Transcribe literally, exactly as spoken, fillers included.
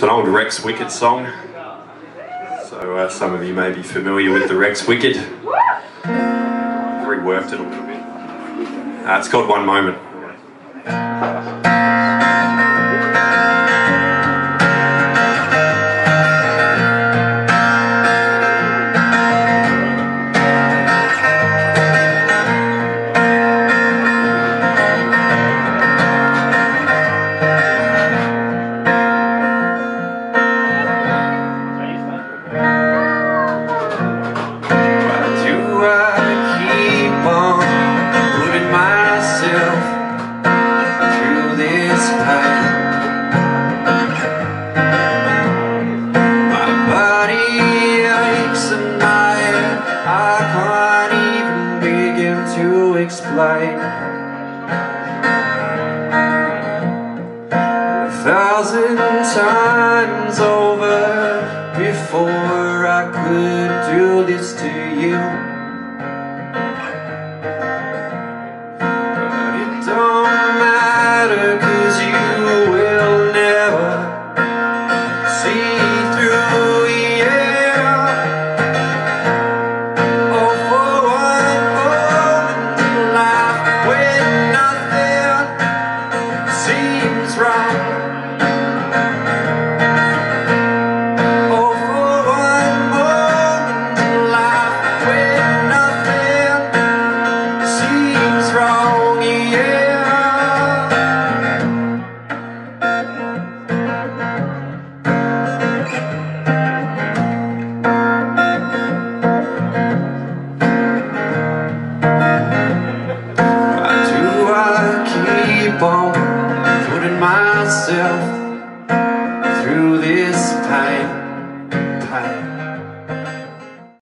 an old Rex Wicked song. So uh, some of you may be familiar with the Rex Wicked. I've reworked it a little bit. Uh, it's called One Moment. To explain a thousand times over before I could do this to you, but it don't matter, 'cause you will never see through, yeah. Oh, for one moment in life when nothing seems wrong. Oh, for one moment in life when nothing seems wrong, yeah. Keep on putting myself through this pain, pain.